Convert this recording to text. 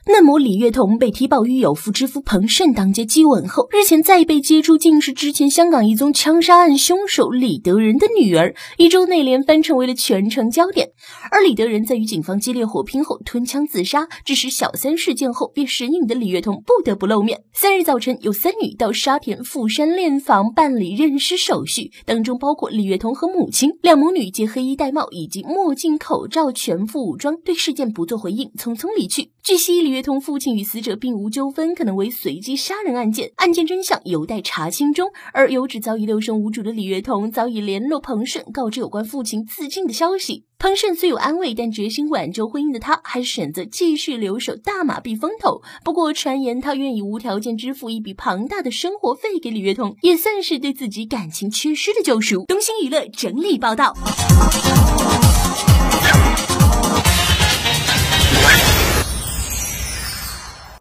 嫩模李月彤被踢爆与有妇之夫彭顺当街激吻后，日前再被揭出竟是之前香港一宗枪杀案凶手李德仁的女儿，一周内连番成为了全城焦点。而李德仁在与警方激烈火拼后吞枪自杀，致使小三事件后便神隐的李月彤不得不露面。3日早晨，有3女到沙田富山殓房办理认尸手续，当中包括李月彤和母亲。2母女皆黑衣戴帽以及墨镜口罩，全副武装，对事件不做回应，匆匆离去。据悉，李月彤父亲与死者并无纠纷，可能为随机杀人案件，案件真相有待查清中。而有指早已六神无主的李月彤早已联络彭顺，告知有关父亲自尽的消息。彭顺虽有安慰，但决心挽救婚姻的他还是选择继续留守大马避风头。不过传言他愿意无条件支付一笔庞大的生活费给李月彤，也算是对自己感情缺失的救赎。东星娱乐整理报道。